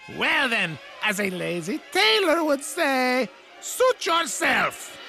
Well then, as a lazy tailor would say, suit yourself.